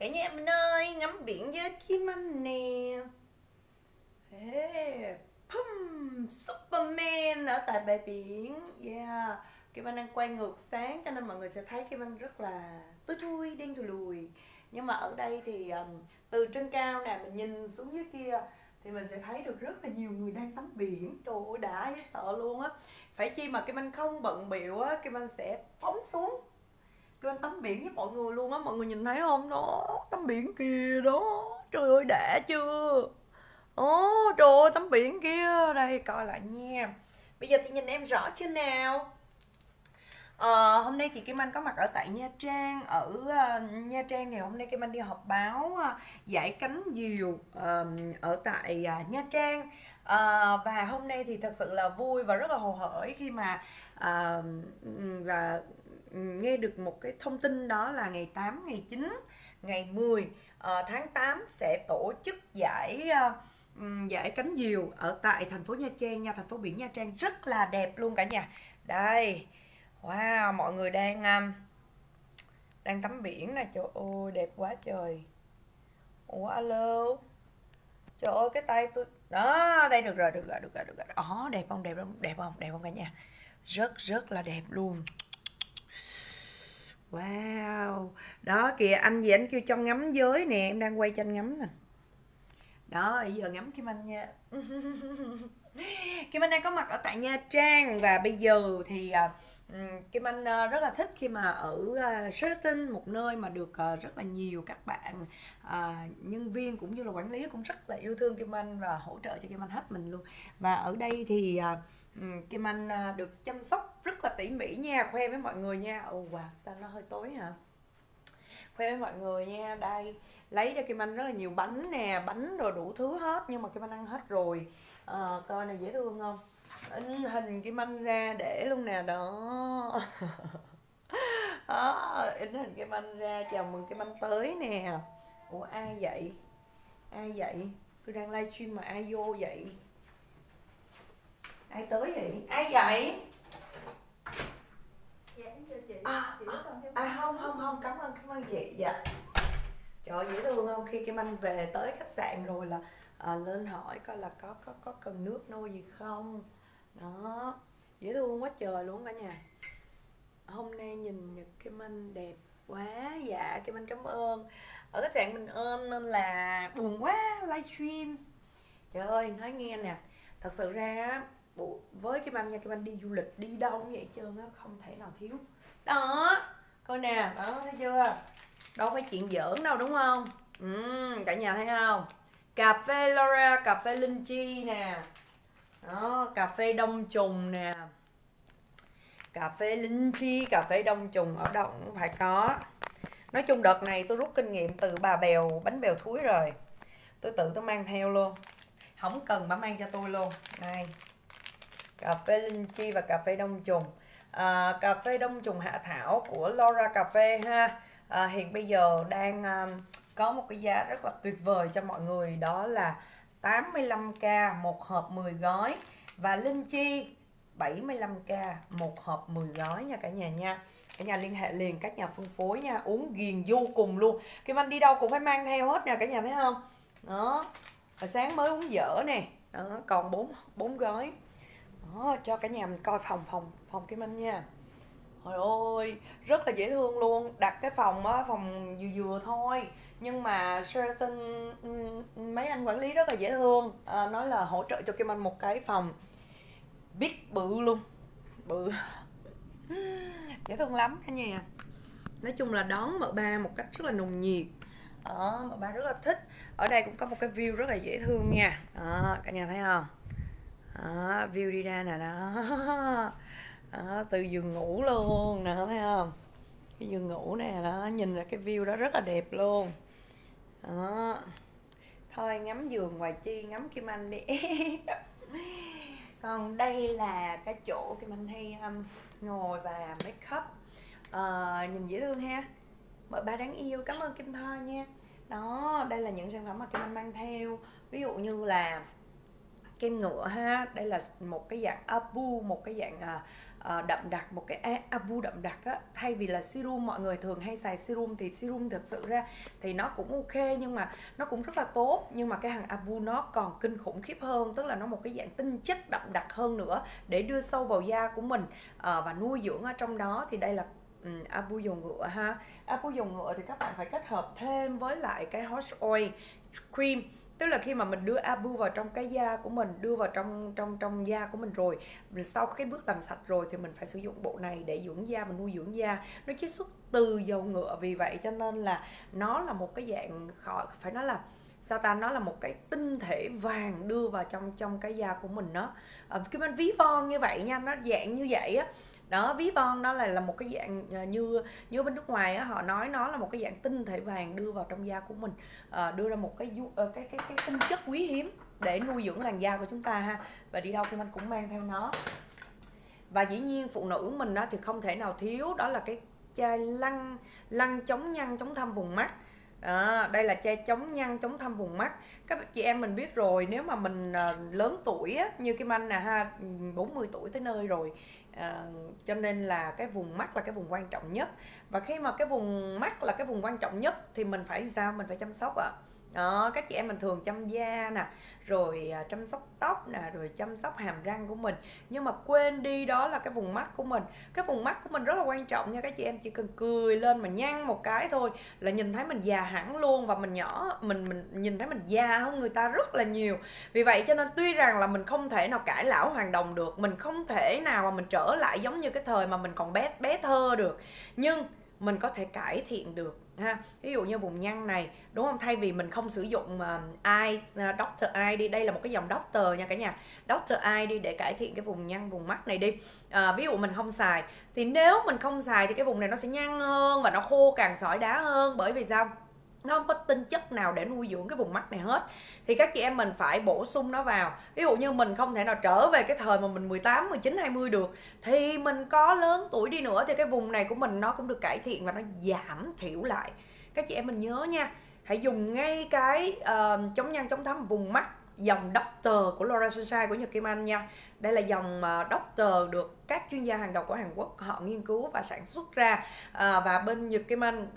khỏe nha em ơi, ngắm biển với Kim Anh nè. Hey, Superman ở tại bãi biển. Yeah, Kim Anh đang quay ngược sáng cho nên mọi người sẽ thấy Kim Anh rất là tối thui, đen thùi lùi. Nhưng mà ở đây thì từ trên cao nè, mình nhìn xuống dưới kia thì mình sẽ thấy được rất là nhiều người đang tắm biển. Trời ơi, đã dễ sợ luôn á. Phải chi mà Kim Anh không bận bịu á, Kim Anh sẽ phóng xuống kêu anh tắm biển với mọi người luôn á. Mọi người nhìn thấy không, đó tắm biển kìa đó, trời ơi đã chưa. Ồ trời ơi, tắm biển kia, đây coi lại nha. Bây giờ thì nhìn em rõ chưa nào. Hôm nay thì Kim Anh có mặt ở tại Nha Trang. Ở Nha Trang thì hôm nay Kim Anh đi họp báo giải cánh diều ở tại Nha Trang. Và hôm nay thì thật sự là vui và rất là hồ hởi khi mà à, và nghe được một cái thông tin, đó là ngày 8, ngày 9, ngày 10 tháng 8 sẽ tổ chức giải cánh diều ở tại thành phố Nha Trang nha, thành phố biển Nha Trang rất là đẹp luôn cả nhà. Đây, wow, mọi người đang tắm biển nè, trời ơi đẹp quá trời. Ủa alo, trời ơi cái tay tôi đó, đây được rồi, được rồi. Đẹp không, đẹp không cả nhà, rất rất là đẹp luôn. Wow, đó kìa, anh gì anh kêu cho ngắm giới nè, em đang quay cho anh ngắm nè. Đó, bây giờ ngắm Kim Anh nha. Kim Anh đang có mặt ở tại Nha Trang và bây giờ thì Kim Anh rất là thích khi mà ở Sheraton, một nơi mà được rất là nhiều các bạn nhân viên cũng như là quản lý cũng rất là yêu thương Kim Anh và hỗ trợ cho Kim Anh hết mình luôn. Và ở đây thì Kim Anh được chăm sóc rất là tỉ mỉ nha, khoe với mọi người nha. Ồ wow, sao nó hơi tối hả? Khoe với mọi người nha, đây lấy cho Kim Anh rất là nhiều bánh nè, bánh rồi đủ thứ hết, nhưng mà Kim Anh ăn hết rồi. Coi này dễ thương không, in hình Kim Anh ra để luôn nè, đó. Đó, in hình Kim Anh ra chào mừng Kim Anh tới nè. Ủa ai vậy, ai vậy, tôi đang livestream mà ai vô vậy, ai tới vậy, ai vậy? Không, cảm ơn chị. Dạ, trời ơi, dễ thương không, khi Kim Anh về tới khách sạn rồi là lên hỏi coi là có cần nước nôi gì không. Đó, dễ thương quá trời luôn cả nhà. Hôm nay nhìn Nhật Kim Anh đẹp quá. Dạ Kim Anh cảm ơn. Ở khách sạn mình ơn nên là buồn quá livestream. Trời ơi nói nghe nè, thật sự ra với Kim Anh nha, Kim Anh đi du lịch đi đâu cũng vậy trơn á, không thể nào thiếu. Đó, coi nè, đó thấy chưa, đâu phải chuyện giỡn đâu đúng không. Cả nhà thấy không, cà phê Laura, cà phê Linh Chi nè, đó cà phê Đông Trùng nè, cà phê Linh Chi, cà phê Đông Trùng ở đâu cũng phải có. Nói chung đợt này tôi rút kinh nghiệm từ bà Bèo bánh bèo thúi rồi, tôi tự tôi mang theo luôn, không cần bà mang cho tôi luôn. Đây, cà phê Linh Chi và cà phê Đông Trùng. Cà phê Đông Trùng Hạ Thảo của Laura Cà Phê ha. Hiện bây giờ đang có một cái giá rất là tuyệt vời cho mọi người, đó là 85k một hộp 10 gói, và Linh Chi 75k một hộp 10 gói nha cả nhà nha. Cả nhà liên hệ liền các nhà phân phối nha, uống ghiền vô cùng luôn. Kim Anh đi đâu cũng phải mang theo hết nha cả nhà thấy không. Đó, hồi sáng mới uống dở nè, đó, còn 4 gói. Đó, cho cả nhà mình coi phòng Kim Anh nha. Trời ơi, rất là dễ thương luôn. Đặt cái phòng á, phòng vừa thôi, nhưng mà Sheraton mấy anh quản lý rất là dễ thương, nói là hỗ trợ cho Kim Anh một cái phòng big bự luôn, bự. Dễ thương lắm cả nhà. Nói chung là đón mợ ba một cách rất là nồng nhiệt. Đó, mợ ba rất là thích. Ở đây cũng có một cái view rất là dễ thương nha. Đó, cả nhà thấy không? Đó, view đi ra nè, đó. Đó, từ giường ngủ luôn nè, thấy không? Cái giường ngủ nè, đó, nhìn ra cái view đó rất là đẹp luôn. Đó. Thôi ngắm giường ngoài chi, ngắm Kim Anh đi. Còn đây là cái chỗ Kim Anh hay ngồi và make up. Nhìn dễ thương ha. Mời ba đáng yêu, cảm ơn Kim Thoa nha. Đó, đây là những sản phẩm mà Kim Anh mang theo. Ví dụ như là kem ngựa ha, đây là một cái dạng abu, một cái dạng đậm đặc, một cái Abu đậm đặc á, thay vì là serum. Mọi người thường hay xài serum thì serum thực sự ra thì nó cũng ok, nhưng mà nó cũng rất là tốt, nhưng mà cái hàng Abu nó còn kinh khủng khiếp hơn, tức là nó một cái dạng tinh chất đậm đặc hơn nữa để đưa sâu vào da của mình và nuôi dưỡng ở trong đó. Thì đây là Abu dầu ngựa ha. Abu dầu ngựa thì các bạn phải kết hợp thêm với lại cái horse oil cream, tức là khi mà mình đưa Abu vào trong cái da của mình, đưa vào trong da của mình rồi, sau cái bước làm sạch rồi thì mình phải sử dụng bộ này để dưỡng da, mình nuôi dưỡng da. Nó chiết xuất từ dầu ngựa, vì vậy cho nên là nó là một cái dạng, phải nói là sao ta, nó là một cái tinh thể vàng đưa vào trong cái da của mình. Nó cái bên ví von như vậy nha, nó dạng như vậy á. Đó, ví von đó là một cái dạng như bên nước ngoài á, họ nói nó là một cái dạng tinh thể vàng đưa vào trong da của mình, đưa ra một cái tinh chất quý hiếm để nuôi dưỡng làn da của chúng ta ha. Và đi đâu Kim Anh cũng mang theo nó. Và dĩ nhiên phụ nữ mình đó thì không thể nào thiếu, đó là cái chai lăn chống nhăn chống thâm vùng mắt. Đây là chai chống nhăn chống thâm vùng mắt. Các chị em mình biết rồi, nếu mà mình lớn tuổi á, như Kim Anh nè ha, 40 tuổi tới nơi rồi, cho nên là cái vùng mắt là cái vùng quan trọng nhất. Và khi mà cái vùng mắt là cái vùng quan trọng nhất thì mình phải sao? Mình phải chăm sóc ạ. Đó, các chị em mình thường chăm da nè, rồi chăm sóc tóc nè, rồi chăm sóc hàm răng của mình, nhưng mà quên đi đó là cái vùng mắt của mình. Cái vùng mắt của mình rất là quan trọng nha các chị em. Chỉ cần cười lên mà nhăn một cái thôi là nhìn thấy mình già hẳn luôn, và mình nhỏ, mình nhìn thấy mình già hơn người ta rất là nhiều. Vì vậy cho nên tuy rằng là mình không thể nào cải lão hoàn đồng được, mình không thể nào mà mình trở lại giống như cái thời mà mình còn bé thơ được, nhưng mình có thể cải thiện được ha. Ví dụ như vùng nhăn này, đúng không? Thay vì mình không sử dụng Dr. Eye đi, đây là một cái dòng Doctor nha cả nhà, Dr. Eye đi, để cải thiện cái vùng nhăn vùng mắt này đi. Ví dụ mình không xài, thì nếu mình không xài thì cái vùng này nó sẽ nhăn hơn và nó khô càng sỏi đá hơn. Bởi vì sao? Nó không có tinh chất nào để nuôi dưỡng cái vùng mắt này hết. Thì các chị em mình phải bổ sung nó vào. Ví dụ như mình không thể nào trở về cái thời mà mình 18, 19, 20 được, thì mình có lớn tuổi đi nữa thì cái vùng này của mình nó cũng được cải thiện và nó giảm thiểu lại. Các chị em mình nhớ nha, hãy dùng ngay cái chống nhăn chống thâm vùng mắt dòng Doctor của Laura Sunshine của Nhật Kim Anh nha. Đây là dòng Doctor được các chuyên gia hàng đầu của Hàn Quốc họ nghiên cứu và sản xuất ra, và bên Nhật Kim Anh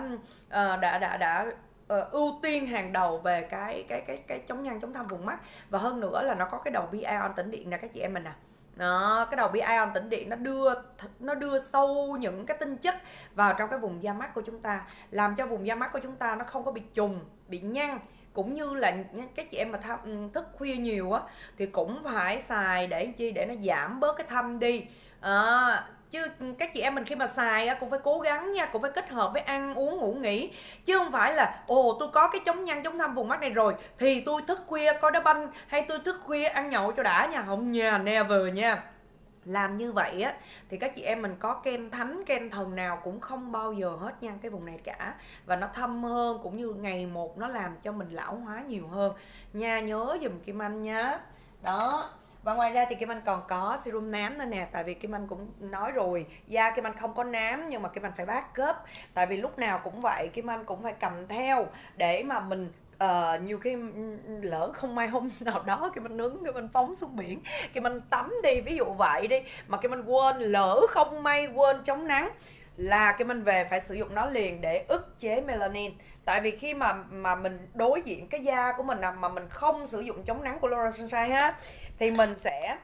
đã ưu tiên hàng đầu về cái chống nhăn chống thâm vùng mắt. Và hơn nữa là nó có cái đầu bi-ion tĩnh điện nè các chị em mình nè. Đó, cái đầu bi-ion tĩnh điện nó đưa sâu những cái tinh chất vào trong cái vùng da mắt của chúng ta, làm cho vùng da mắt của chúng ta nó không có bị trùng, bị nhăn. Cũng như là các chị em mà thức khuya nhiều á thì cũng phải xài để chi, để nó giảm bớt cái thâm đi. Chứ các chị em mình khi mà xài cũng phải cố gắng nha, cũng phải kết hợp với ăn uống ngủ nghỉ, chứ không phải là tôi có cái chống nhăn chống thâm vùng mắt này rồi thì tôi thức khuya coi đá banh, hay tôi thức khuya ăn nhậu cho đã nha. Không nha, never nha. Làm như vậy á thì các chị em mình có kem thánh kem thần nào cũng không bao giờ hết nhăn cái vùng này cả, và nó thâm hơn, cũng như ngày một nó làm cho mình lão hóa nhiều hơn nha. Nhớ dùm Kim Anh nhá. Đó. Và ngoài ra thì Kim Anh còn có serum nám nữa nè. Tại vì Kim Anh cũng nói rồi, da Kim Anh không có nám, nhưng mà Kim Anh phải backup. Tại vì lúc nào cũng vậy, Kim Anh cũng phải cầm theo để mà mình nhiều khi lỡ không may hôm nào đó Kim Anh nướng, Kim Anh phóng xuống biển, Kim Anh tắm đi, ví dụ vậy đi, mà Kim Anh quên, lỡ không may quên chống nắng, là Kim Anh về phải sử dụng nó liền để ức chế melanin. Tại vì khi mà mình đối diện cái da của mình mà mình không sử dụng chống nắng của Laura Sunshine ha, thì mình sẽ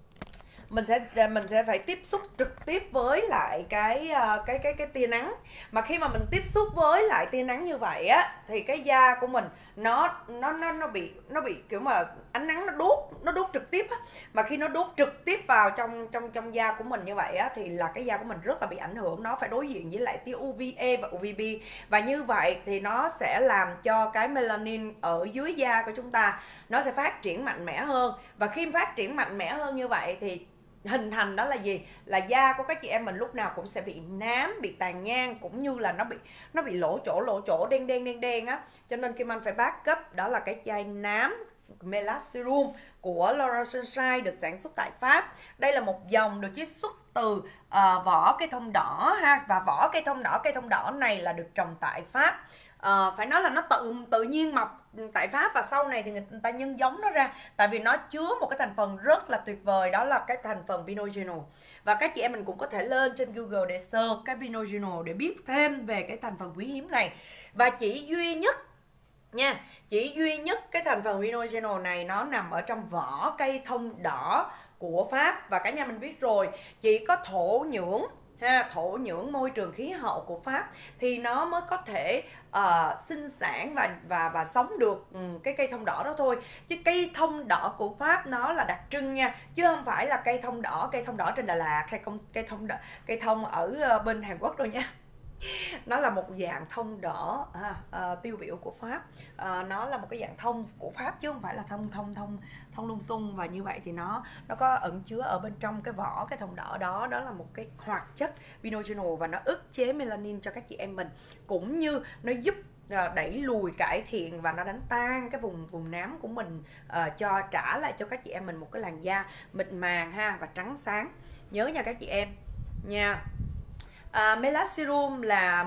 phải tiếp xúc trực tiếp với lại cái tia nắng. Mà khi mà mình tiếp xúc với lại tia nắng như vậy á thì cái da của mình nó bị kiểu mà ánh nắng nó đốt trực tiếp á. Mà khi nó đốt trực tiếp vào trong da của mình như vậy á thì là cái da của mình rất là bị ảnh hưởng, nó phải đối diện với lại tia UVA và UVB, và như vậy thì nó sẽ làm cho cái melanin ở dưới da của chúng ta nó sẽ phát triển mạnh mẽ hơn. Và khi phát triển mạnh mẽ hơn như vậy thì hình thành đó là gì? Là da của các chị em mình lúc nào cũng sẽ bị nám, bị tàn nhang, cũng như là nó bị lỗ chỗ đen á. Cho nên Kim Anh phải backup, đó là cái chai nám Melas Serum của Laura Sunshine được sản xuất tại Pháp. Đây là một dòng được chiết xuất từ vỏ cây thông đỏ ha, và vỏ cây thông đỏ này là được trồng tại Pháp. phải nói là nó tự nhiên mọc tại Pháp, và sau này thì người ta nhân giống nó ra, tại vì nó chứa một cái thành phần rất là tuyệt vời, đó là cái thành phần Pinot Gino. Và các chị em mình cũng có thể lên trên Google để search cái Pinot Gino để biết thêm về cái thành phần quý hiếm này. Và chỉ duy nhất nha, chỉ duy nhất cái thành phần Pinot Gino này nó nằm ở trong vỏ cây thông đỏ của Pháp. Và cả nhà mình biết rồi, chỉ có thổ nhưỡng thổ nhưỡng môi trường khí hậu của Pháp thì nó mới có thể sinh sản và sống được cái cây thông đỏ đó thôi. Chứ cây thông đỏ của Pháp nó là đặc trưng nha, chứ không phải là cây thông đỏ trên Đà Lạt hay cây thông ở bên Hàn Quốc đâu nha. Nó là một dạng thông đỏ tiêu biểu của Pháp. Nó là một cái dạng thông của Pháp chứ không phải là thông lung tung. Và như vậy thì nó có ẩn chứa ở bên trong cái vỏ cái thông đỏ đó, đó là một cái hoạt chất Pinot Gino, và nó ức chế melanin cho các chị em mình, cũng như nó giúp đẩy lùi, cải thiện và nó đánh tan cái vùng nám của mình, cho trả lại cho các chị em mình một cái làn da mịn màng và trắng sáng. Nhớ nha các chị em nha. Melasyrum là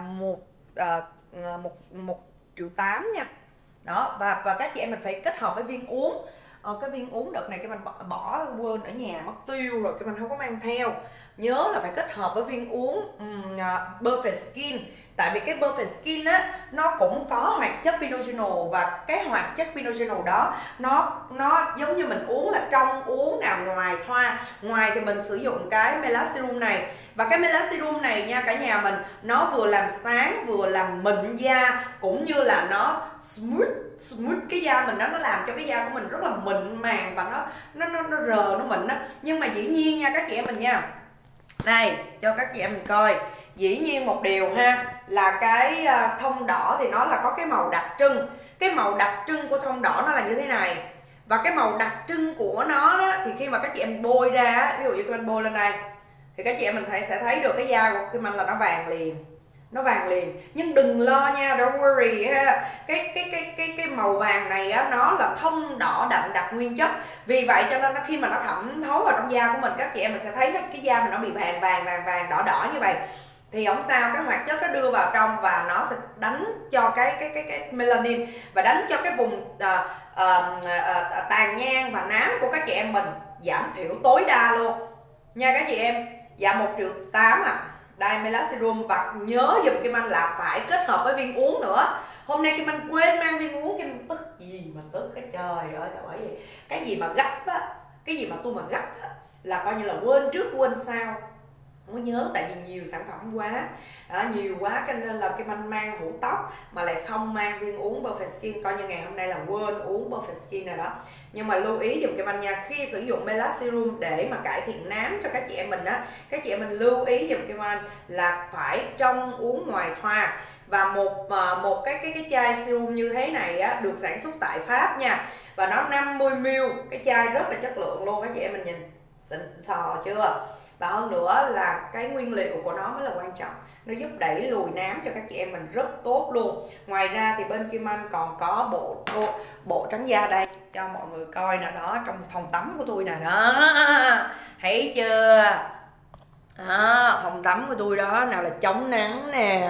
1,8 triệu nha. Đó, và các chị em mình phải kết hợp với viên uống. Cái viên uống đợt này cái mình bỏ quên ở nhà mất tiêu rồi, cái mình không có mang theo. Nhớ là phải kết hợp với viên uống Perfect Skin. Tại vì cái Perfect Skin á, nó cũng có hoạt chất Pinot Gino, và cái hoạt chất Pinot Gino đó nó giống như mình uống là trong uống nào ngoài thoa. Ngoài thì mình sử dụng cái Melasyrum này, và cái Melasyrum này nha cả nhà mình, nó vừa làm sáng vừa làm mịn da, cũng như là nó smooth cái da mình đó, nó làm cho cái da của mình rất là mịn màng và nó nó mịn á. Nhưng mà dĩ nhiên nha các chị em mình nha, này cho các chị em mình coi, dĩ nhiên một điều là cái thông đỏ thì nó là có cái màu đặc trưng. Cái màu đặc trưng của thông đỏ nó là như thế này, và cái màu đặc trưng của nó đó, thì khi mà các chị em bôi ra, ví dụ như các em bôi lên đây thì các chị em mình sẽ thấy được cái da của Kim Anh là nó vàng liền. Nhưng đừng lo nha, don't worry ha. Cái màu vàng này á, nó là thông đỏ đậm đặc nguyên chất. Vì vậy cho nên khi mà nó thẩm thấu vào trong da của mình, các chị em mình sẽ thấy cái da mình nó bị vàng đỏ như vậy. Thì không sao, cái hoạt chất nó đưa vào trong và nó sẽ đánh cho cái melanin, và đánh cho cái vùng tàn nhang và nám của các chị em mình giảm thiểu tối đa luôn nha các chị em. Dạ 1,8 triệu đây Melasyrum. Và nhớ giùm Kim Anh là phải kết hợp với viên uống nữa. Hôm nay Kim Anh quên mang viên uống, Kim Anh tức gì mà tức, cái trời ơi. Bởi vì cái gì mà gấp á, cái gì mà tôi mà gấp á, là coi như là quên trước quên sau, không có nhớ. Tại vì nhiều sản phẩm quá, nhiều quá, cho nên là Kim Anh mang hũ tóc mà lại không mang viên uống Perfect Skin, coi như ngày hôm nay là quên uống Perfect Skin này đó. Nhưng mà lưu ý dùm Kim Anh nha, khi sử dụng Melasyrum để mà cải thiện nám cho các chị em mình á, các chị em mình lưu ý dùm Kim Anh là phải trong uống ngoài thoa. Và một cái chai serum như thế này á, được sản xuất tại Pháp nha, và nó 50ml, cái chai rất là chất lượng luôn, các chị em mình nhìn xịn sò chưa. Và hơn nữa là cái nguyên liệu của nó mới là quan trọng, nó giúp đẩy lùi nám cho các chị em mình rất tốt luôn. Ngoài ra thì bên Kim Anh còn có bộ trắng da đây cho mọi người coi nè, đó trong phòng tắm của tôi nè, đó thấy chưa. Phòng tắm của tôi đó, nào là chống nắng nè,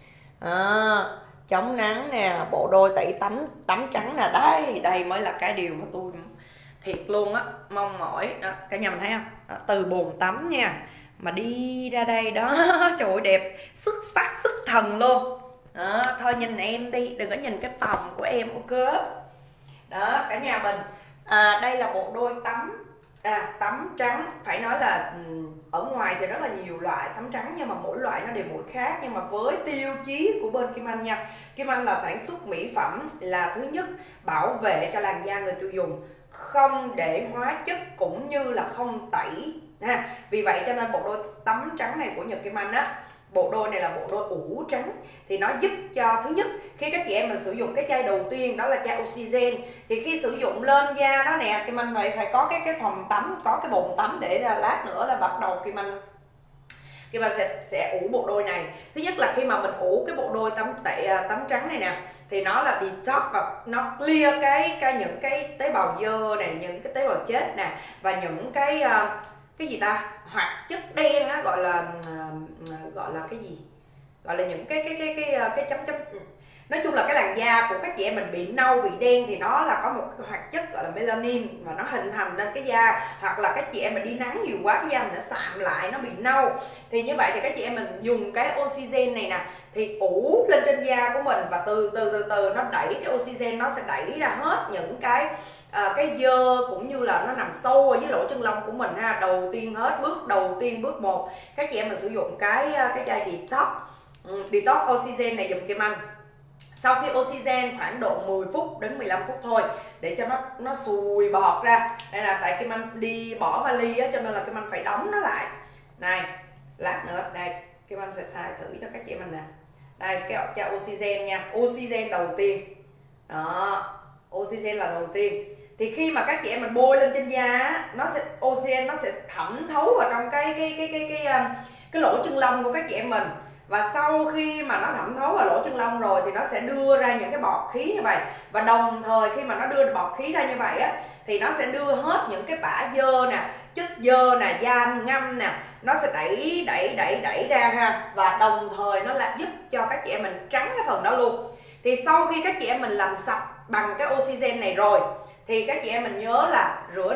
chống nắng nè, bộ đôi tẩy tắm trắng nè, đây mới là cái điều mà tôi thiệt luôn á mong mỏi đó. Cả nhà mình thấy không, đó, từ bồn tắm nha mà đi ra đây đó trời ơi đẹp, xuất sắc xuất thần luôn đó. Thôi nhìn em đi, đừng có nhìn cái phòng của em ok đó cả nhà mình. Đây là bộ đôi tắm trắng. Phải nói là ở ngoài thì rất là nhiều loại tắm trắng, nhưng mà mỗi loại nó đều mỗi khác. Nhưng mà với tiêu chí của bên Kim Anh nha, Kim Anh là sản xuất mỹ phẩm là thứ nhất bảo vệ cho làn da người tiêu dùng, không để hóa chất cũng như là không tẩy ha. Vì vậy cho nên bộ đôi tắm trắng này của Nhật Kim Anh á, bộ đôi này là bộ đôi ủ trắng, thì nó giúp cho thứ nhất khi các chị em mình sử dụng cái chai đầu tiên đó là chai Oxygen, thì khi sử dụng lên da đó nè, Kim Anh phải có cái phòng tắm, có cái bồn tắm để lát nữa là bắt đầu Kim Anh sẽ ủ bộ đôi này. Thứ nhất là khi mà mình ủ cái bộ đôi tắm trắng này nè, thì nó là detox và nó clear những cái tế bào dơ này, những cái tế bào chết nè, và những cái gì ta, hoạt chất đen á, gọi là cái gì, gọi là những cái chấm Nói chung là cái làn da của các chị em mình bị nâu, bị đen thì nó là có một cái hoạt chất gọi là melanin và nó hình thành nên cái da, hoặc là các chị em mình đi nắng nhiều quá cái da mình nó sạm lại, nó bị nâu, thì như vậy thì các chị em mình dùng cái Oxygen này nè thì ủ lên trên da của mình, và từ từ nó đẩy cái Oxygen, nó sẽ đẩy ra hết những cái dơ cũng như là nó nằm sâu ở dưới lỗ chân lông của mình ha. Đầu tiên hết, bước đầu tiên, bước 1 các chị em mình sử dụng cái chai detox detox Oxygen này dùm Kim Anh. Sau khi Oxygen khoảng độ 10 phút đến 15 phút thôi để cho nó sùi bọt ra. Đây là tại Kim Anh đi bỏ vali á, cho nên là Kim Anh phải đóng nó lại. Này, lát nữa đây Kim Anh sẽ xài thử cho các chị mình nè. Đây cái chai Oxygen nha, Oxygen đầu tiên. Đó, Oxygen là đầu tiên. Thì khi mà các chị em mình bôi lên trên da nó sẽ Oxygen nó sẽ thẩm thấu vào trong cái lỗ chân lông của các chị em mình. Và sau khi mà nó thẩm thấu vào lỗ chân lông rồi thì nó sẽ đưa ra những cái bọt khí như vậy. Và đồng thời khi mà nó đưa bọt khí ra như vậy á thì nó sẽ đưa hết những cái bã dơ nè, chất dơ nè, da ngâm nè, nó sẽ đẩy ra ha. Và đồng thời nó là giúp cho các chị em mình trắng cái phần đó luôn. Thì sau khi các chị em mình làm sạch bằng cái Oxygen này rồi thì các chị em mình nhớ là rửa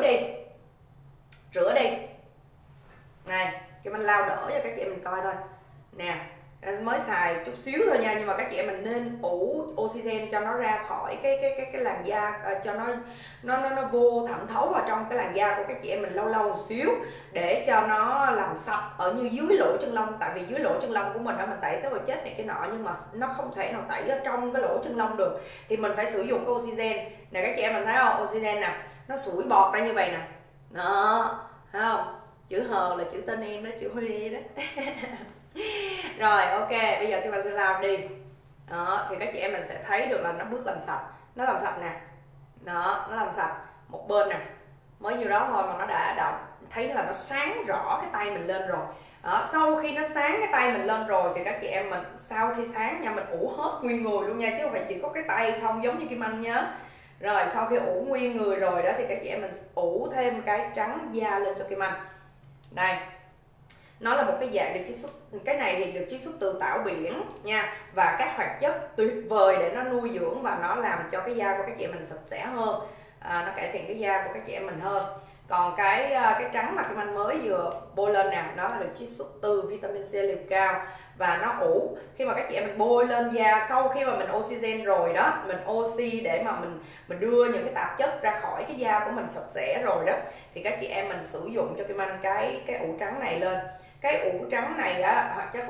đi. Này, cái mình lao đỡ cho các chị em mình coi thôi nè, mới xài chút xíu thôi nha, nhưng mà các chị em mình nên ủ Oxygen cho nó ra khỏi cái làn da, cho nó vô thẩm thấu vào trong cái làn da của các chị em mình lâu một xíu để cho nó làm sạch ở như dưới lỗ chân lông. Tại vì dưới lỗ chân lông của mình đó, mình tẩy tới vào chết này cái nọ, nhưng mà nó không thể nào tẩy ở trong cái lỗ chân lông được, thì mình phải sử dụng cái Oxygen nè. Các chị em mình thấy không, Oxygen nè, nó sủi bọt ra như vậy nè, đó, thấy không, chữ H là chữ tên em đó, chữ Huy đó. Rồi ok, bây giờ khi mình sẽ lao đi đó thì các chị em mình sẽ thấy được là nó bước làm sạch, nó làm sạch nè, đó, nó làm sạch một bên nè, mới nhiêu đó thôi mà nó đã thấy là nó sáng rõ cái tay mình lên rồi đó. Sau khi nó sáng cái tay mình lên rồi thì các chị em mình sau khi sáng nha, mình ủ hết nguyên người luôn nha, chứ không phải chỉ có cái tay không giống như Kim Anh nhớ. Rồi sau khi ủ nguyên người rồi đó thì các chị em mình ủ thêm cái trắng da lên cho Kim Anh. Đây, nó là một cái dạng được chiết xuất, cái này thì được chiết xuất từ tảo biển nha, và các hoạt chất tuyệt vời để nó nuôi dưỡng và nó làm cho cái da của các chị em mình sạch sẽ hơn, nó cải thiện cái da của các chị em mình hơn. Còn cái trắng mà Kim Anh mới vừa bôi lên nè, nó là được chiết xuất từ vitamin C liều cao và nó ủ. Khi mà các chị em mình bôi lên da sau khi mà mình Oxygen rồi đó, mình oxy để mà mình đưa những cái tạp chất ra khỏi cái da của mình sạch sẽ rồi đó, thì các chị em mình sử dụng cho Kim Anh cái ủ trắng này lên. Cái ủ trắng này á, hoạt chất của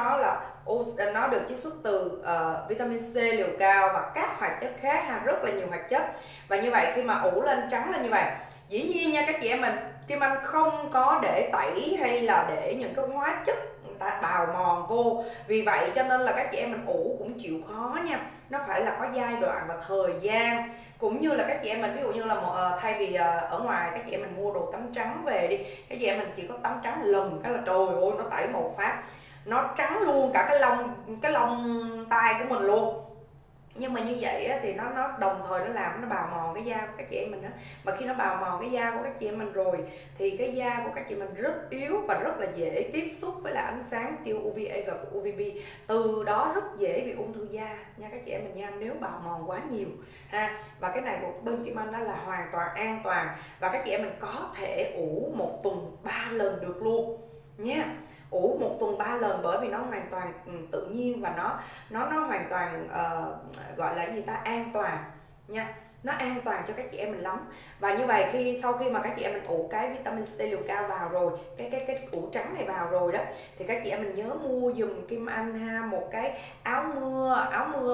nó được chiết xuất từ vitamin C liều cao và các hoạt chất khác ha, rất là nhiều hoạt chất. Và như vậy khi mà ủ lên trắng lên như vậy, dĩ nhiên nha các chị em mình, Kim Anh không có để tẩy hay là để những cái hóa chất bào mòn vô, vì vậy cho nên là các chị em mình ủ cũng chịu khó nha, nó phải là có giai đoạn và thời gian. Cũng như là các chị em mình ví dụ như là thay vì ở ngoài các chị em mình mua đồ tắm trắng về đi, các chị em mình chỉ có tắm trắng lần cái là trời ơi nó tẩy một phát nó trắng luôn cả cái lông tai của mình luôn. Nhưng mà như vậy á, thì nó đồng thời nó làm nó bào mòn cái da của các chị em mình đó. Mà khi nó bào mòn cái da của các chị em mình rồi thì cái da của các chị mình rất yếu và rất là dễ tiếp xúc với là ánh sáng tia UVA và UVB, từ đó rất dễ bị ung thư da nha các chị em mình nha, nếu bào mòn quá nhiều ha. Và cái này của bên Kim Anh đó là hoàn toàn an toàn và các chị em mình có thể ủ 1 tuần 3 lần được luôn nha. Ủ 1 tuần 3 lần bởi vì nó hoàn toàn tự nhiên và nó hoàn toàn gọi là gì ta, an toàn nha, nó an toàn cho các chị em mình lắm. Và như vậy sau khi mà các chị em mình ủ cái vitamin C liều cao vào rồi, cái ủ trắng này vào rồi đó, thì các chị em mình nhớ mua dùm Kim Anh ha một cái áo mưa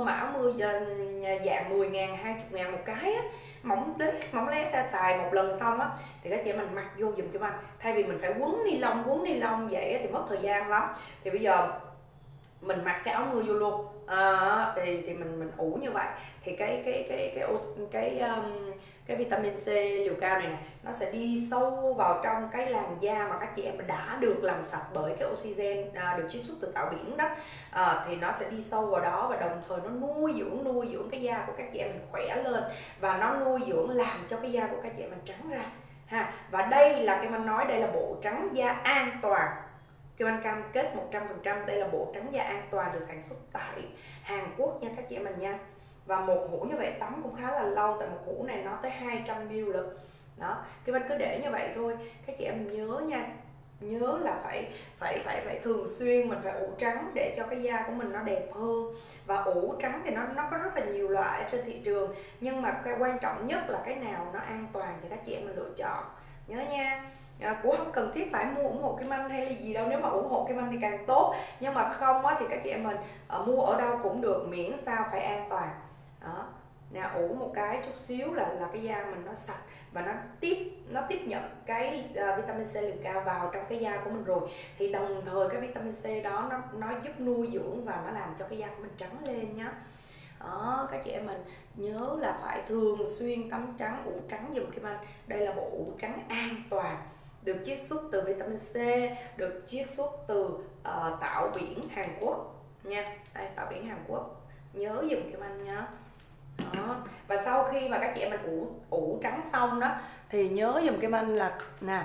dạng 10.000 20.000 một cái á, mỏng lét ta xài một lần xong á thì các chị em mình mặc vô dùm Kim Anh, thay vì mình phải quấn ni lông vậy thì mất thời gian lắm. Thì bây giờ mình mặc cái áo mưa vô luôn thì mình ủ như vậy thì cái vitamin C liều cao này nó sẽ đi sâu vào trong cái làn da mà các chị em đã được làm sạch bởi cái Oxygen được chiết xuất từ tảo biển đó, thì nó sẽ đi sâu vào đó và đồng thời nó nuôi dưỡng cái da của các chị em mình khỏe lên và nó nuôi dưỡng làm cho cái da của các chị em mình trắng ra ha. Và đây là cái mình nói đây là bộ trắng da an toàn. Kim Anh cam kết 100% đây là bộ trắng da an toàn được sản xuất tại Hàn Quốc nha các chị em mình nha. Và một hũ như vậy tắm cũng khá là lâu, tại một hũ này nó tới 200ml lực. Đó, Kim Anh cứ để như vậy thôi. Các chị em nhớ nha, nhớ là phải thường xuyên mình phải ủ trắng để cho cái da của mình nó đẹp hơn. Và ủ trắng thì nó có rất là nhiều loại trên thị trường, nhưng mà cái quan trọng nhất là cái nào nó an toàn thì các chị em mình lựa chọn, nhớ nha. Cũng không cần thiết phải mua ủng hộ Kim Anh hay là gì đâu, nếu mà ủng hộ Kim Anh thì càng tốt, nhưng mà không á thì các chị em mình mua ở đâu cũng được, miễn sao phải an toàn. Đó, nào ủ một cái chút xíu là cái da mình nó sạch và nó tiếp nhận cái vitamin C liều cao vào trong cái da của mình rồi, thì đồng thời cái vitamin C đó nó giúp nuôi dưỡng và nó làm cho cái da của mình trắng lên nhá. Đó, các chị em mình nhớ là phải thường xuyên tắm trắng, ủ trắng giùm Kim Anh. Đây là bộ ủ trắng an toàn, được chiết xuất từ vitamin C, được chiết xuất từ tảo biển Hàn Quốc nha. Đây, tảo biển Hàn Quốc, nhớ giùm Kim Anh nhá. Đó. Và sau khi mà các chị em mình ủ trắng xong đó thì nhớ giùm Kim Anh là nè,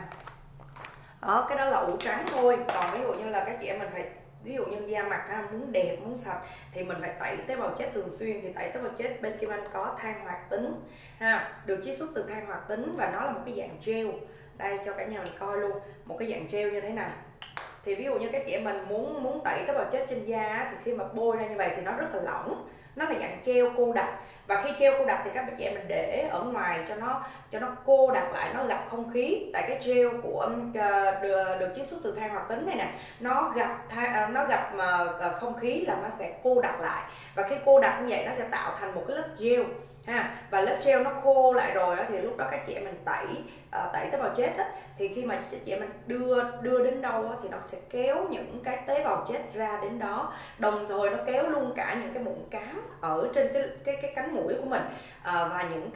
đó, cái đó là ủ trắng thôi. Còn ví dụ như là các chị em mình phải, ví dụ như da mặt muốn đẹp, muốn sạch thì mình phải tẩy tế bào chết thường xuyên. Thì tẩy tế bào chết bên Kim Anh có than hoạt tính được chiết xuất từ than hoạt tính, và nó là một cái dạng gel. Đây cho cả nhà mình coi luôn, một cái dạng gel như thế này. Thì ví dụ như các chị em mình muốn tẩy tế bào chết trên da thì khi mà bôi ra như vậy thì nó rất là lỏng, nó là dạng gel cô đặc. Và khi gel cô đặc thì các chị em mình để ở ngoài cho nó cô đặc lại, nó gặp không khí. Tại cái gel của được chiết xuất từ than hoạt tính này nè, nó gặp không khí là nó sẽ cô đặc lại, và khi cô đặc như vậy nó sẽ tạo thành một cái lớp gel và lớp gel nó khô lại rồi đó, thì lúc đó các chị em mình tẩy tế bào chết á, thì khi mà chị em mình đưa đến đâu á, thì nó sẽ kéo những cái tế bào chết ra đến đó, đồng thời nó kéo luôn cả những cái mụn cám ở trên cái cánh mũi của mình, và những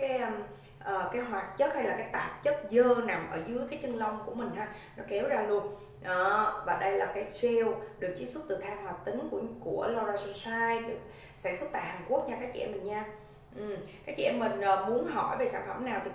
cái hoạt chất hay là cái tạp chất dơ nằm ở dưới cái chân lông của mình nó kéo ra luôn. Đó, và đây là cái gel được chiết xuất từ than hoạt tính của Laura Sunshine, được sản xuất tại Hàn Quốc nha các chị em mình nha. Các chị em mình muốn hỏi về sản phẩm nào thì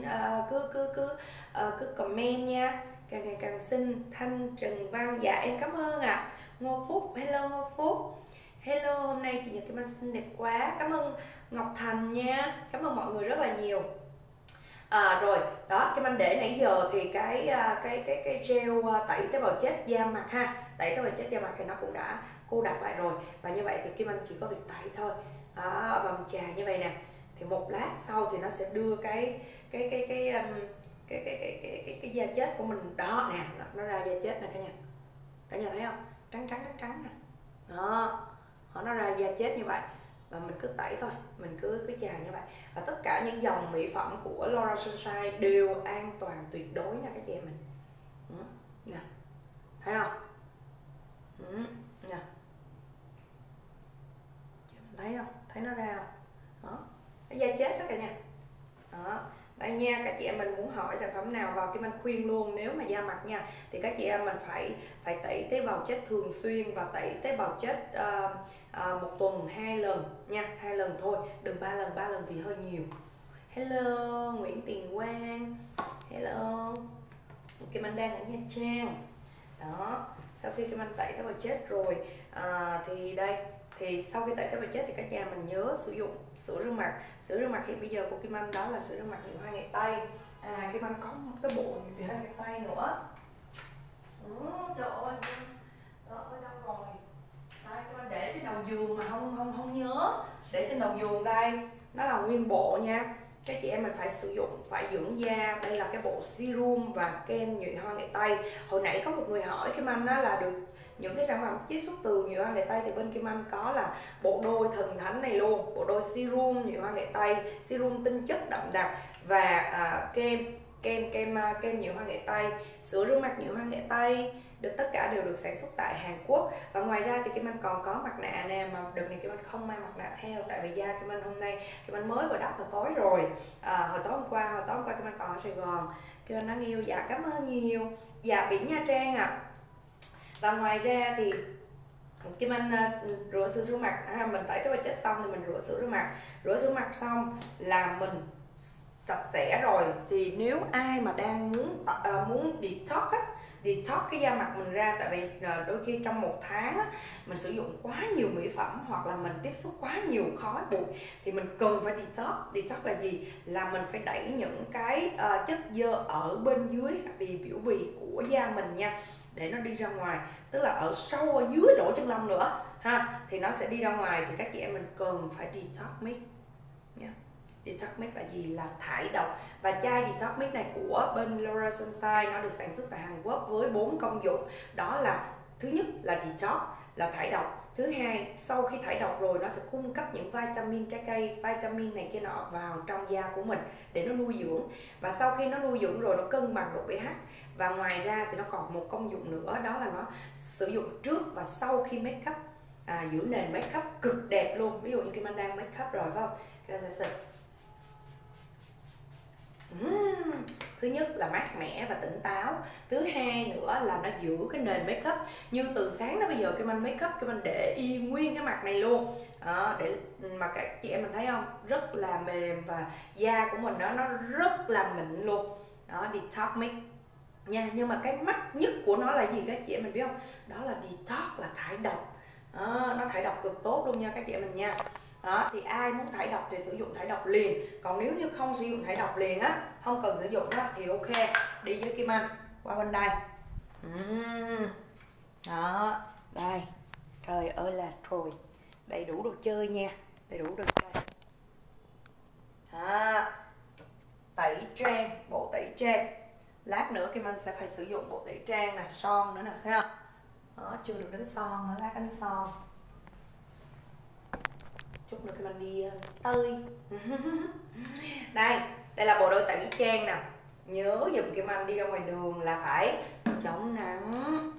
cứ comment nha. Càng ngày càng xinh. Thanh Trần Văn, dạ em cảm ơn ạ. Ngô Phúc, hello Ngô Phúc, hello, hôm nay chị Nhật Kim Anh xinh đẹp quá. Cảm ơn Ngọc Thành nha, cảm ơn mọi người rất là nhiều. Rồi đó, Kim Anh để nãy giờ thì cái gel tẩy tế bào chết da mặt tẩy tế bào chết da mặt thì nó cũng đã cô đặc lại rồi, và như vậy thì Kim Anh chỉ có việc tẩy thôi. Bầm trà như vậy nè, thì một lát sau thì nó sẽ đưa cái da chết của mình đó nè, nó ra da chết nè cả nhà thấy không, trắng nè, đó, nó ra da chết như vậy. Và mình cứ tẩy thôi, mình cứ chà như vậy. Và tất cả những dòng mỹ phẩm của Laura Sunshine đều an toàn tuyệt đối nha các chị em mình. Nè, thấy không? Nè, thấy không? Thấy nó ra không? Đó, cái da chết đó cả nhà. Đó, đây nha, các chị em mình muốn hỏi sản phẩm nào vào Kim Anh khuyên luôn. Nếu mà da mặt nha thì các chị em mình phải tẩy tế bào chết thường xuyên, và tẩy tế bào chết một tuần 2 lần nha, 2 lần thôi, đừng 3 lần, 3 lần thì hơi nhiều. Hello Nguyễn Tiền Quang, hello, Kim Anh đang ở Nha Trang. Đó, sau khi Kim Anh tẩy tế bào chết rồi thì đây, thì sau khi tẩy tế bào chết thì các nhà mình nhớ sử dụng sữa rửa mặt. Sữa rửa mặt hiện bây giờ của Kim Anh đó là sữa rửa mặt nhụy hoa nghệ tây. Kim Anh có một cái bộ nhụy hoa nghệ tây nữa. Trời ơi, đâu rồi? Đây, Kim Anh để trên đầu giường mà không nhớ. Để trên đầu giường đây, nó là nguyên bộ nha. Các chị em mình phải sử dụng, phải dưỡng da. Đây là cái bộ serum và kem nhụy hoa nghệ tây. Hồi nãy có một người hỏi Kim Anh đó là được những cái sản phẩm chiết xuất từ nhụy hoa nghệ tây, thì bên Kim Anh có là bộ đôi thần thánh này luôn, bộ đôi serum nhụy hoa nghệ tây, serum tinh chất đậm đặc, và kem nhụy hoa nghệ tây, sữa rửa mặt nhụy hoa nghệ tây, tất cả đều được sản xuất tại Hàn Quốc. Và ngoài ra thì Kim Anh còn có mặt nạ nè, mà đợt này Kim Anh không mang mặt nạ theo, tại vì da Kim Anh hôm nay Kim Anh mới vừa đắp hồi tối rồi. Hồi tối hôm qua Kim Anh còn ở Sài Gòn. Kim Anh nói yêu, dạ cảm ơn nhiều, dạ biển Nha Trang ạ. Và ngoài ra thì Kim Anh rửa sữa rửa mặt, mình tẩy tế bào chết xong thì mình rửa sữa rửa mặt xong là mình sạch sẽ rồi. Thì nếu ai mà đang muốn detox detox cái da mặt mình ra. Tại vì đôi khi trong một tháng á, mình sử dụng quá nhiều mỹ phẩm hoặc là mình tiếp xúc quá nhiều khói bụi thì mình cần phải detox. Detox là gì? Là mình phải đẩy những cái chất dơ ở bên dưới biểu bì của da mình nha, để nó đi ra ngoài, tức là ở sâu ở dưới lỗ chân lông nữa ha, thì nó sẽ đi ra ngoài. Thì các chị em mình cần phải detox mix nha. Detox mix là gì? Là thải độc. Và chai detox mix này của bên Laura Sunshine nó được sản xuất tại Hàn Quốc với 4 công dụng. Đó là thứ nhất là detox, là thải độc. Thứ hai, sau khi thải độc rồi nó sẽ cung cấp những vitamin trái cây, vitamin này kia nọ vào trong da của mình để nó nuôi dưỡng. Và sau khi nó nuôi dưỡng rồi nó cân bằng độ pH. Và ngoài ra thì nó còn một công dụng nữa, đó là nó sử dụng trước và sau khi make up, giữ nền make up cực đẹp luôn. Ví dụ như Kim Anh đang make up rồi phải không? Kim Anh sẽ xịt. Thứ nhất là mát mẻ và tỉnh táo. Thứ hai nữa là nó giữ cái nền make up. Như từ sáng đến bây giờ Kim Anh make up, Kim Anh để y nguyên cái mặt này luôn. Để mà các chị em mình thấy không, rất là mềm và da của mình nó rất là mịn luôn. Đó, detox mix nha. Nhưng mà cái mắc nhất của nó là gì các chị em mình biết không? Đó là detox, là thải độc. Nó thải độc cực tốt luôn nha các chị em mình nha. Đó, thì ai muốn thải độc thì sử dụng thải độc liền. Còn nếu như không sử dụng thải độc liền á, không cần sử dụng á, thì ok, đi với Kim Anh qua bên đây. Đó, đây. Trời ơi là rồi. Đầy đủ đồ chơi nha, đầy đủ đồ chơi. Tẩy trang, bộ tẩy trang. Lát nữa Kim Anh sẽ phải sử dụng bộ tẩy trang nè, son nữa nè, thấy không? Đó, chưa được đánh son nữa, lát đánh son. Chút nữa Kim Anh đi tơi. Đây là bộ đôi tẩy trang nè. Nhớ giùm Kim Anh đi ra ngoài đường là phải chống nắng.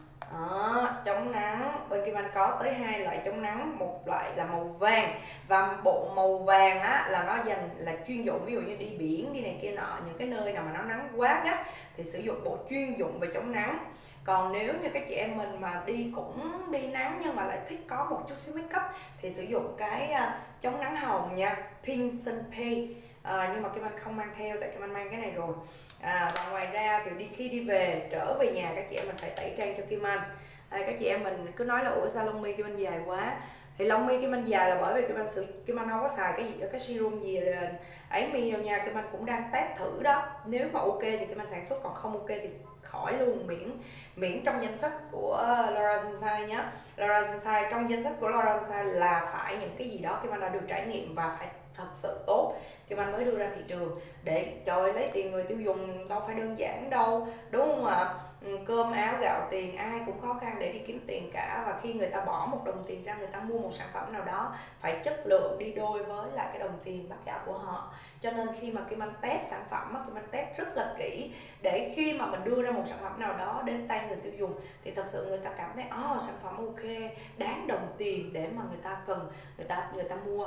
Chống nắng. Bên Kim Anh có tới 2 loại chống nắng. Một loại là màu vàng. Và bộ màu vàng á, là nó dành là chuyên dụng. Ví dụ như đi biển, đi này kia nọ, những cái nơi nào mà nó nắng quá gắt thì sử dụng bộ chuyên dụng về chống nắng. Còn nếu như các chị em mình mà cũng đi nắng nhưng mà lại thích có một chút xíu make up thì sử dụng cái chống nắng hồng nha, Pink Sun Pay. Nhưng mà Kim Anh không mang theo tại Kim Anh mang cái này rồi. Và ngoài ra thì khi đi về trở về nhà các chị em mình phải tẩy trang cho Kim Anh. Các chị em mình cứ nói là ủa sao lông mi Kim Anh dài quá, thì lông mi Kim Anh dài là bởi vì Kim Anh không có xài cái serum gì ấy mi đâu nha. Kim Anh cũng đang test thử đó, nếu mà ok thì Kim Anh sản xuất, còn không ok thì khỏi luôn, miễn trong danh sách của Laura Sunshine nhé. Laura Sunshine, trong danh sách của Laura Sunshine là phải những cái gì đó Kim Anh đã được trải nghiệm và phải thật sự tốt Kim Anh mới đưa ra thị trường. Để trời, lấy tiền người tiêu dùng đâu phải đơn giản đâu, đúng không ạ? Cơm áo gạo tiền ai cũng khó khăn để đi kiếm tiền cả. Và khi người ta bỏ một đồng tiền ra, người ta mua một sản phẩm nào đó phải chất lượng đi đôi với lại cái đồng tiền bát gạo của họ. Cho nên khi mà Kim Anh test sản phẩm, Kim Anh test rất là kỹ để khi mà mình đưa ra một sản phẩm nào đó đến tay người tiêu dùng thì thật sự người ta cảm thấy sản phẩm ok, đáng đồng tiền để mà người ta cần, người ta mua.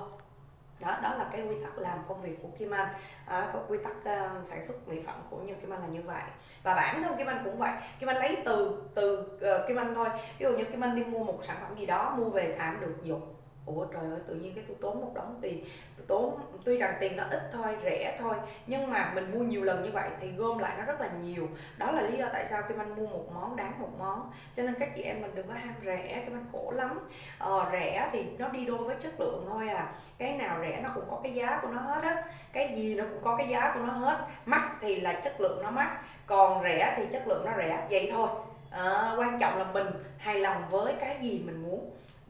Đó là cái quy tắc làm công việc của Kim Anh, quy tắc sản xuất mỹ phẩm của Kim Anh là như vậy. Và bản thân Kim Anh cũng vậy, Kim Anh lấy từ Kim Anh thôi. Ví dụ như Kim Anh đi mua một sản phẩm gì đó, mua về xài được dùng, ủa trời ơi, tự nhiên cái tôi tốn một đống tiền, tuy rằng tiền nó ít thôi, rẻ thôi, nhưng mà mình mua nhiều lần như vậy thì gom lại nó rất là nhiều. Đó là lý do tại sao Kim Anh mua một món đáng một món. Cho nên các chị em mình đừng có ham rẻ, Kim Anh khổ lắm. Rẻ thì nó đi đôi với chất lượng thôi à. Cái nào rẻ nó cũng có cái giá của nó hết á, cái gì nó cũng có cái giá của nó hết. Mắc thì là chất lượng nó mắc, còn rẻ thì chất lượng nó rẻ, vậy thôi. Quan trọng là mình hài lòng với cái gì mình muốn.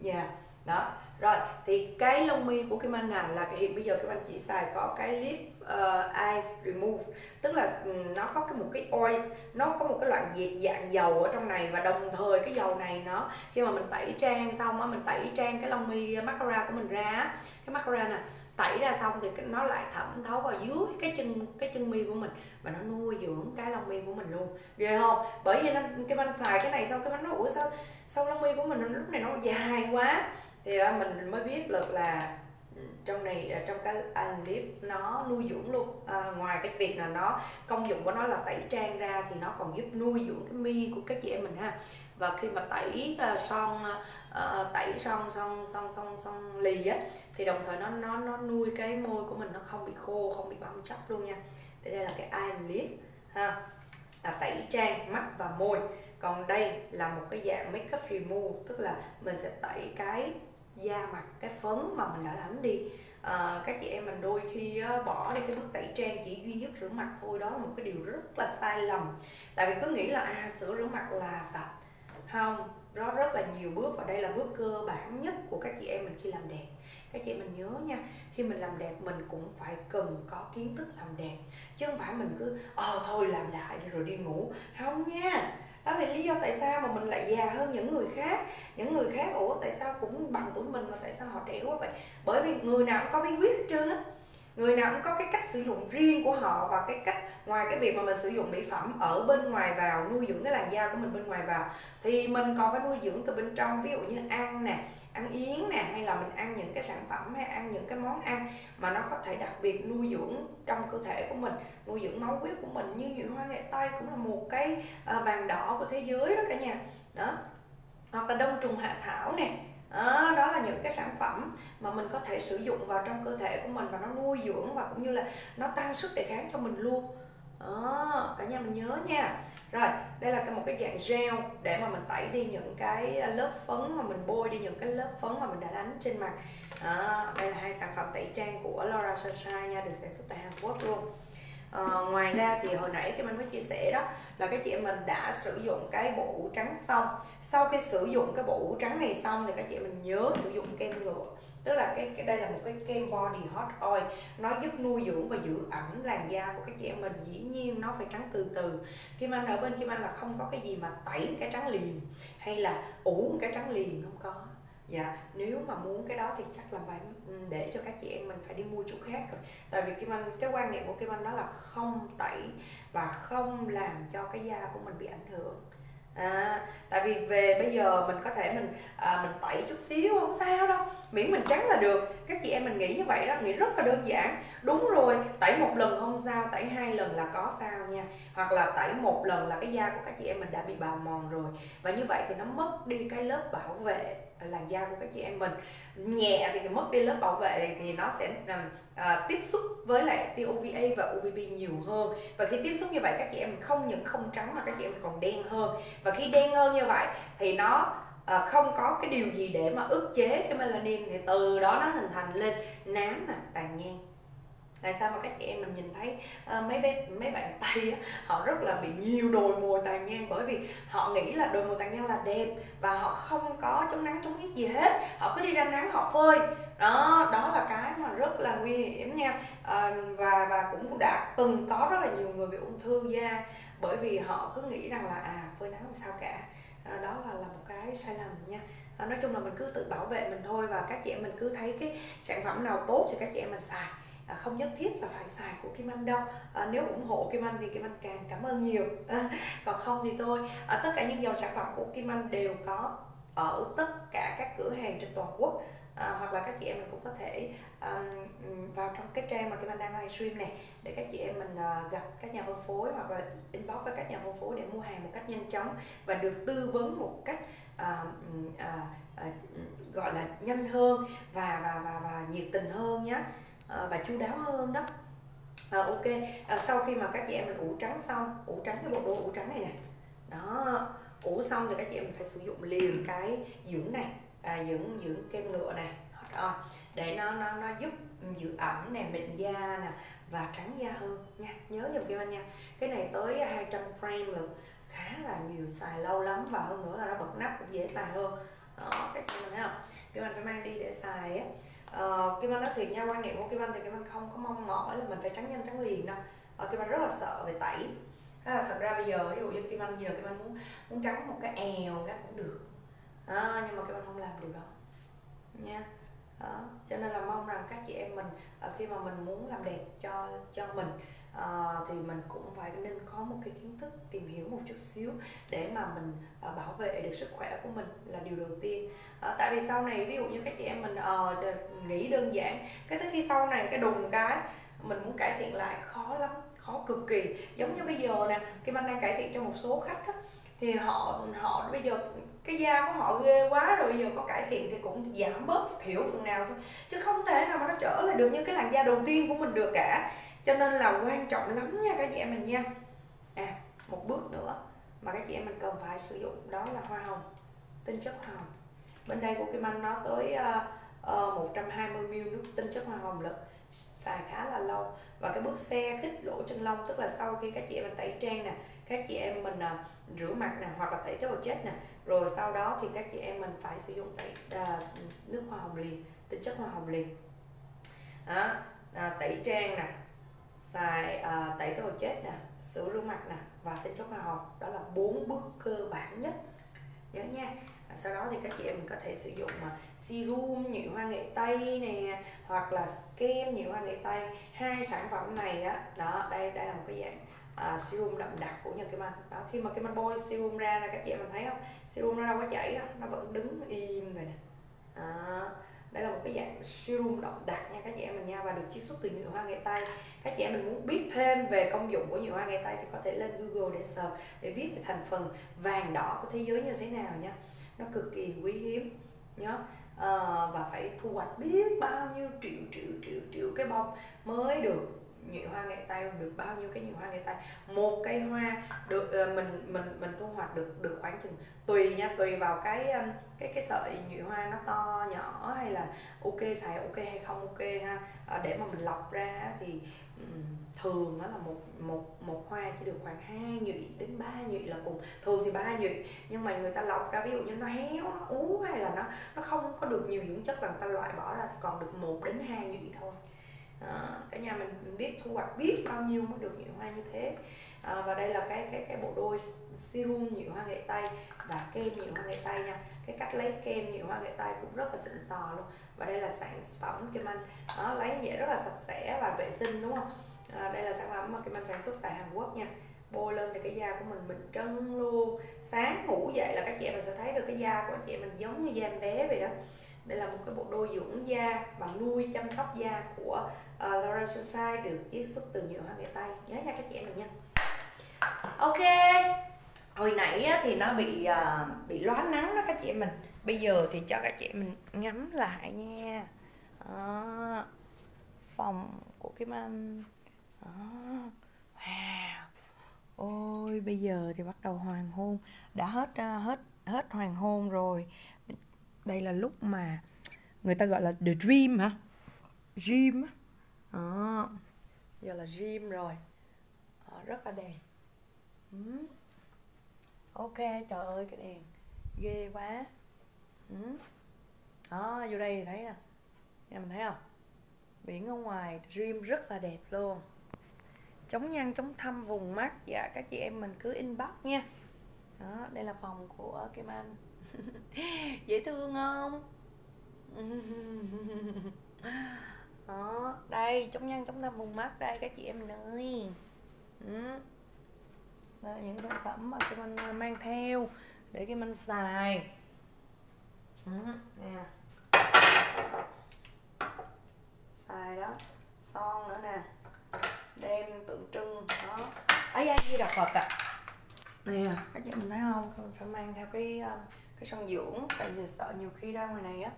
Đó. Rồi, thì cái lông mi của Kim Anh là hiện bây giờ Kim Anh chỉ xài có cái Lift Eyes Remove. Tức là nó có một cái oil, nó có một cái loại dạng dầu ở trong này. Và đồng thời cái dầu này nó khi mà mình tẩy trang xong á, mình tẩy trang cái lông mi mascara của mình ra, cái mascara nè, tẩy ra xong thì nó lại thẩm thấu vào dưới cái chân mi của mình và nó nuôi dưỡng cái lông mi của mình luôn, ghê không? Bởi vì Kim Anh xài cái này xong Kim Anh nói ủa sao lông mi của mình lúc này nó dài quá, thì mình mới biết được là trong cái Lift nó nuôi dưỡng luôn. Ngoài cái việc là nó công dụng của nó là tẩy trang ra thì nó còn giúp nuôi dưỡng cái mi của các chị em mình ha. Và khi mà tẩy son lì á thì đồng thời nó nuôi cái môi của mình, nó không bị khô, không bị bong tróc luôn nha. Thì đây là cái eye lift ha, là tẩy trang mắt và môi. Còn đây là một cái dạng makeup remove, tức là mình sẽ tẩy cái da mặt, cái phấn mà mình đã đánh đi. Các chị em mình đôi khi bỏ đi cái bước tẩy trang chỉ duy nhất rửa mặt thôi, đó là một cái điều rất là sai lầm. Tại vì cứ nghĩ là sữa rửa mặt là sạch. Không, đó rất là nhiều bước, và đây là bước cơ bản nhất của các chị em mình khi làm đẹp. Các chị mình nhớ nha, khi mình làm đẹp mình cũng phải cần có kiến thức làm đẹp, chứ không phải mình cứ thôi làm đại rồi đi ngủ. Không nha. Đó là lý do tại sao mà mình lại già hơn những người khác. Những người khác tại sao cũng bằng tuổi mình mà tại sao họ trẻ quá vậy? Bởi vì người nào cũng có bí quyết hết trơn á. Người nào cũng có cái cách sử dụng riêng của họ, và cái cách ngoài cái việc mà mình sử dụng mỹ phẩm ở bên ngoài vào, nuôi dưỡng cái làn da của mình bên ngoài vào, thì mình còn phải nuôi dưỡng từ bên trong. Ví dụ như ăn nè, ăn yến nè, hay là mình ăn những cái sản phẩm, hay ăn những cái món ăn mà nó có thể đặc biệt nuôi dưỡng trong cơ thể của mình, nuôi dưỡng máu huyết của mình. Như nhụy hoa nghệ tây cũng là một cái vàng đỏ của thế giới đó cả nhà. Đó, hoặc là đông trùng hạ thảo nè. Đó là những cái sản phẩm mà mình có thể sử dụng vào trong cơ thể của mình, và nó nuôi dưỡng và cũng như là nó tăng sức đề kháng cho mình luôn. Cả nhà mình nhớ nha. Rồi, đây là một cái dạng gel để mà mình tẩy đi những cái lớp phấn, mà mình bôi đi những cái lớp phấn mà mình đã đánh trên mặt. Đây là hai sản phẩm tẩy trang của Laura Sunshine nha, được sản xuất tại Hàn Quốc luôn. Ngoài ra thì hồi nãy Kim Anh mới chia sẻ đó là các chị em mình đã sử dụng cái bộ ủ trắng xong. Sau khi sử dụng cái bộ ủ trắng này xong thì các chị em mình nhớ sử dụng kem ngựa. Tức là đây là một cái kem body hot oil, nó giúp nuôi dưỡng và giữ ẩm làn da của các chị em mình. Dĩ nhiên nó phải trắng từ từ. Kim Anh ở bên Kim Anh là không có cái gì mà tẩy cái trắng liền hay là ủ cái trắng liền, không có. Dạ, nếu mà muốn cái đó thì chắc là phải để cho các chị em mình phải đi mua chỗ khác rồi. Tại vì cái quan niệm của Kim Anh đó là không tẩy và không làm cho cái da của mình bị ảnh hưởng. Tại vì về bây giờ mình có thể mình tẩy chút xíu không sao đâu, miễn mình trắng là được. Các chị em mình nghĩ như vậy đó, nghĩ rất là đơn giản. Đúng rồi, tẩy một lần không sao, tẩy 2 lần là có sao nha. Hoặc là tẩy một lần là cái da của các chị em mình đã bị bào mòn rồi, và như vậy thì nó mất đi cái lớp bảo vệ làn da của các chị em mình. Nhẹ thì mất đi lớp bảo vệ thì nó sẽ tiếp xúc với lại tia UVA và UVB nhiều hơn, và khi tiếp xúc như vậy các chị em không những không trắng mà các chị em còn đen hơn. Và khi đen hơn như vậy thì nó không có cái điều gì để mà ức chế cái melanin, thì từ đó nó hình thành lên nám tàn nhang. Tại sao mà các chị em mình nhìn thấy mấy bạn Tây á, họ rất là bị nhiều đồi mồi tàn nhang? Bởi vì họ nghĩ là đồi mồi tàn nhang là đẹp, và họ không có chống nắng chống nhiệt gì hết, họ cứ đi ra nắng họ phơi. Đó là cái mà rất là nguy hiểm nha. Và cũng đã từng có rất là nhiều người bị ung thư da, bởi vì họ cứ nghĩ rằng là phơi nắng không sao cả. Đó là một cái sai lầm nha. Nói chung là mình cứ tự bảo vệ mình thôi, và các chị em mình cứ thấy cái sản phẩm nào tốt thì các chị em mình xài. Không nhất thiết là phải xài của Kim Anh đâu. Nếu ủng hộ Kim Anh thì Kim Anh càng cảm ơn nhiều. Còn không thì thôi. Tất cả những dòng sản phẩm của Kim Anh đều có ở tất cả các cửa hàng trên toàn quốc. Hoặc là các chị em mình cũng có thể vào trong cái trang mà Kim Anh đang livestream này, để các chị em mình gặp các nhà phân phối, hoặc là inbox với các nhà phân phối để mua hàng một cách nhanh chóng và được tư vấn một cách gọi là nhanh hơn và nhiệt tình hơn nhé, và chu đáo hơn đó. Ok, sau khi mà các chị em mình ủ trắng xong, ủ trắng cái bộ đồ ủ trắng này nè, đó, ủ xong thì các chị em mình phải sử dụng liền cái dưỡng này, dưỡng kem ngựa này để nó giúp giữ ẩm nè, mịn da nè và trắng da hơn nha. Nhớ giùm Kim Anh nha, cái này tới 200 gram lận, khá là nhiều, xài lâu lắm, và hơn nữa là nó bật nắp cũng dễ xài hơn. Đó, các chị mình thấy không, Kim Anh phải mang đi để xài á. Kim Anh nói thiệt nha, quan niệm của Kim Anh thì Kim Anh không có mong mỏi là mình phải trắng nhanh trắng liền đâu. Kim Anh rất là sợ về tẩy. Thật ra bây giờ ví dụ như Kim Anh muốn trắng một cái èo cái cũng được, nhưng mà Kim Anh không làm điều đó nha. Cho nên là mong rằng các chị em mình khi mà mình muốn làm đẹp cho mình thì mình cũng phải nên có một cái kiến thức, tìm hiểu một chút xíu để mà mình bảo vệ được sức khỏe của mình là điều đầu tiên. Tại vì sau này ví dụ như các chị em mình nghĩ đơn giản, cái tới khi sau này cái đùng cái mình muốn cải thiện lại khó lắm, khó cực kỳ. Giống như bây giờ nè, Kim Anh đang cải thiện cho một số khách đó, thì họ bây giờ cái da của họ ghê quá rồi, bây giờ có cải thiện thì cũng giảm bớt thiểu phần nào thôi, chứ không thể nào mà nó trở lại được như cái làn da đầu tiên của mình được cả. Cho nên là quan trọng lắm nha các chị em mình nha. Một bước nữa mà các chị em mình cần phải sử dụng đó là hoa hồng, tinh chất hoa hồng. Bên đây của Kim Anh nó tới 120ml nước tinh chất hoa hồng lận, xài khá là lâu. Và cái bước xe khít lỗ chân lông, tức là sau khi các chị em mình tẩy trang nè, các chị em mình rửa mặt nè, hoặc là tẩy tế bào chết nè, rồi sau đó thì các chị em mình phải sử dụng nước hoa hồng liền, tinh chất hoa hồng liền đó. Tẩy trang nè, xài tẩy tế bào chết nè, sữa rửa mặt nè và tinh chất hoa hồng. Đó là 4 bước cơ bản nhất, nhớ nha. Sau đó thì các chị em mình có thể sử dụng serum nhụy hoa nghệ tây nè, hoặc là kem nhụy hoa nghệ tây. Hai sản phẩm này á, đó, đây là một cái dạng serum đậm đặc của nhà Kim Anh. Đó, khi mà Kim Anh bôi serum ra là các chị em mình thấy không, serum nó đâu có chảy đâu, nó vẫn đứng im rồi nè. Đây là một cái dạng serum đậm đặc nha các chị em mình nha, và được chiết xuất từ nhụy hoa nghệ tây. Các chị em mình muốn biết thêm về công dụng của nhụy hoa nghệ tây thì có thể lên Google để search, để viết về thành phần vàng đỏ của thế giới như thế nào nha. Nó cực kỳ quý hiếm nhá. Và phải thu hoạch biết bao nhiêu triệu cái bông mới được nhụy hoa nghệ tây, được bao nhiêu cái nhụy hoa nghệ tây. Một cây hoa được mình thu hoạch được khoảng chừng, tùy nha, tùy vào cái sợi nhụy hoa nó to nhỏ hay là ok, xài ok hay không ok ha. Để mà mình lọc ra thì thường đó là một hoa chỉ được khoảng 2 nhụy đến 3 nhụy là cùng, thường thì 3 nhụy, nhưng mà người ta lọc ra ví dụ như nó héo, nó ú hay là nó không có được nhiều dưỡng chất là người ta loại bỏ ra thì còn được 1 đến 2 nhụy thôi. Cả nhà mình biết thu hoạch biết bao nhiêu mới được nhụy hoa như thế. Và đây là cái bộ đôi serum nhụy hoa nghệ tây và kem nhụy hoa nghệ tây nha. Cái cách lấy kem nhụy hoa nghệ tây cũng rất là xịn sò luôn. Và đây là sản phẩm Kim Anh lấy vậy rất là sạch sẽ và vệ sinh, đúng không? Đây là sản phẩm mà Kim Anh sản xuất tại Hàn Quốc nha. Bôi lên thì cái da của mình trân luôn. Sáng ngủ dậy là các chị em mình sẽ thấy được cái da của chị em mình giống như da em bé vậy đó. Đây là một cái bộ đôi dưỡng da và nuôi chăm sóc da của Laura Sunshine, được chiết xuất từ nhụy hoa nghệ tây. Nhớ nha các chị em mình nha. Ok, hồi nãy thì nó bị lóa nắng đó các chị em mình. Bây giờ thì cho các chị em mình ngắm lại nha. Phòng của Kim Anh. Wow. Ôi bây giờ thì bắt đầu hoàng hôn, đã hết hoàng hôn rồi. Đây là lúc mà người ta gọi là the dream hả? Dream á. Giờ là dream rồi. Rất là đẹp. Ok, trời ơi cái đèn ghê quá. Vô đây thì thấy nè. Nha, mình thấy không? Biển ở ngoài dream rất là đẹp luôn. Chống nhăn chống thâm vùng mắt, dạ các chị em mình cứ inbox nha. Đó, đây là phòng của Kim Anh. Dễ thương không? Đó, đây chống nhăn chống thâm vùng mắt đây các chị em ơi. Đây là những sản phẩm mà Kim Anh mang theo để Kim Anh xài. Nè. Xài đó, son nữa nè, đem tượng trưng đó. Ấy Di Đà Phật ạ. Nè, các chị mình thấy không? Mình phải mang theo cái son dưỡng, tại vì sợ nhiều khi ra ngoài này á,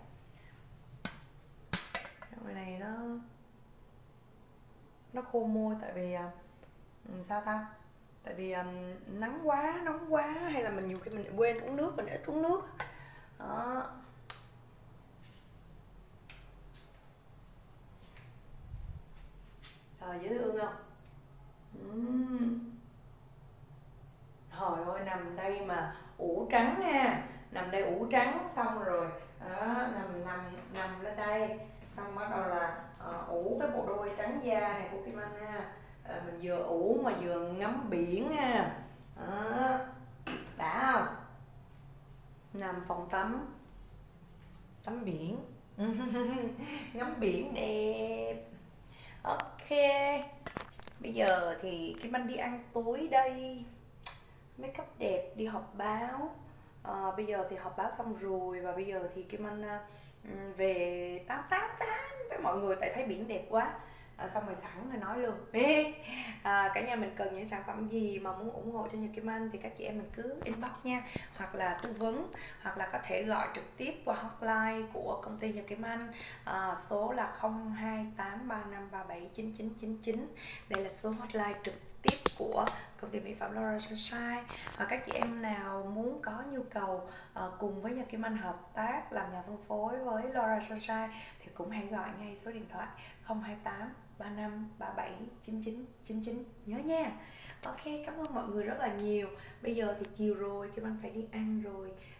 ngoài này nó khô môi, tại vì sao ta? Tại vì nắng quá, nóng quá, hay là mình nhiều khi mình quên uống nước, mình ít uống nước đó. Dễ thương không? Trời ơi, nằm đây mà ủ trắng nha, nằm đây ủ trắng xong rồi đó, nằm lên đây xong bắt đầu là ủ cái bộ đôi trắng da này của Kim Anh ha. Mình vừa ủ mà vừa ngắm biển ha. Đã không? Nằm phòng tắm biển. Ngắm biển đẹp. Ok, bây giờ thì Kim Anh đi ăn tối đây, make up đẹp, đi họp báo. Bây giờ thì họp báo xong rồi, và bây giờ thì Kim Anh về tám với mọi người, tại thấy biển đẹp quá. Xong rồi sẵn rồi nói luôn. Cả nhà mình cần những sản phẩm gì mà muốn ủng hộ cho nhà Kim Anh thì các chị em mình cứ inbox nha, hoặc là tư vấn, hoặc là có thể gọi trực tiếp qua hotline của công ty nhà Kim Anh. Số là 0283537999. Đây là số hotline trực tiếp của công ty mỹ phẩm Laura Sunshine. Các chị em nào muốn có nhu cầu cùng với Nhật Kim Anh hợp tác làm nhà phân phối với Laura Sunshine thì cũng hãy gọi ngay số điện thoại 028 35 37 99 99 nhớ nha. Ok, cảm ơn mọi người rất là nhiều. Bây giờ thì chiều rồi, Kim Anh phải đi ăn rồi.